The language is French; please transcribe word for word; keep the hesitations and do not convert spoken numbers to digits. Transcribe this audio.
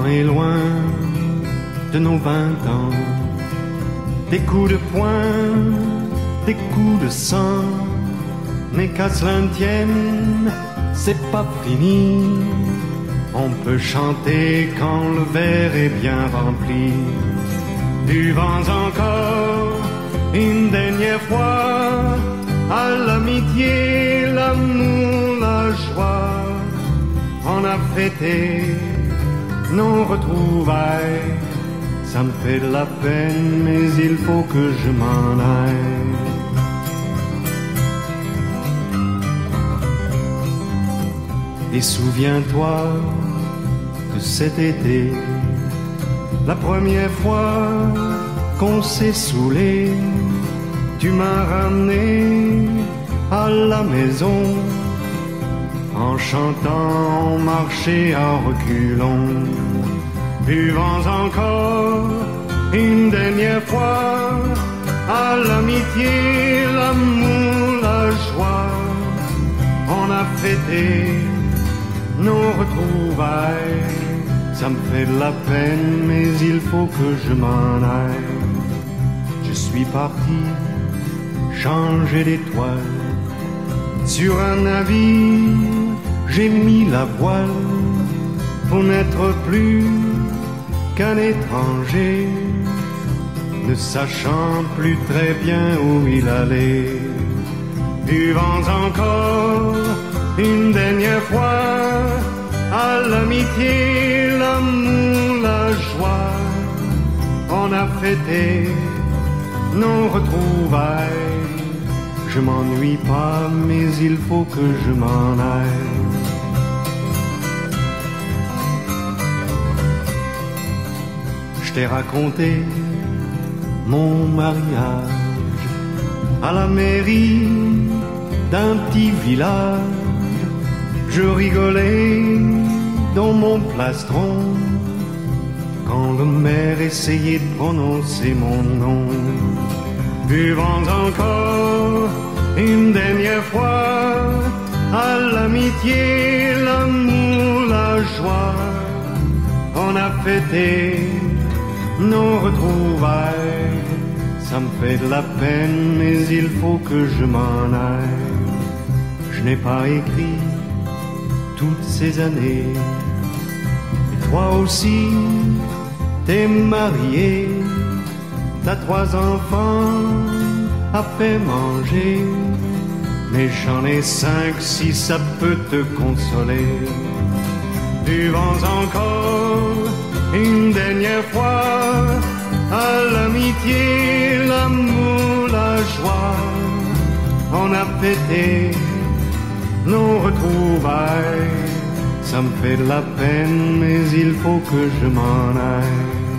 temps est loin de nos vingt ans. Des coups de poing, des coups de sang, mais qu'à cela ne tienne, c'est pas fini. On peut chanter quand le verre est bien rempli. Buvons encore une dernière fois à l'amitié, l'amour, la joie. On a fêté nos retrouvailles. Ça me fait de la peine, mais il faut que je m'en aille. Et souviens-toi de cet été, la première fois qu'on s'est saoulé, tu m'as ramené à la maison. En chantant, on marchait en reculant. Buvons encore une dernière fois à l'amitié, l'amour, la joie. On a fêté nos retrouvailles. Ça me fait de la peine, mais il faut que je m'en aille. Je suis parti changer d'étoile. Sur un navire, j'ai mis la voile pour n'être plus qu'un étranger, ne sachant plus très bien où il allait. Buvons encore une dernière fois à l'amitié, l'amour, la joie. On a fêté nos retrouvailles. Je m'ennuie pas, mais il faut que je m'en aille. Je t'ai raconté mon mariage à la mairie d'un petit village. Je rigolais dans mon plastron quand le maire essayait de prononcer mon nom. Buvons encore une dernière fois à l'amitié, l'amour, la joie. On a fêté nos retrouvailles. Ça me fait de la peine, mais il faut que je m'en aille. Je n'ai pas écrit toutes ces années. Et toi aussi, t'es marié, t'as trois enfants à faire manger, mais j'en ai cinq si ça peut te consoler. Buvons encore une dernière fois à l'amitié, l'amour, la joie. On a fêté nos retrouvailles. Ça me fait de la peine, mais il faut que je m'en aille.